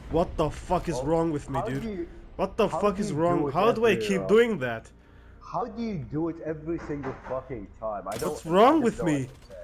What the fuck is wrong with me, dude? What the how fuck do is you wrong? do it How do I every, keep doing that? How do you do it every single fucking time? I don't. What's wrong I just with don't me? understand.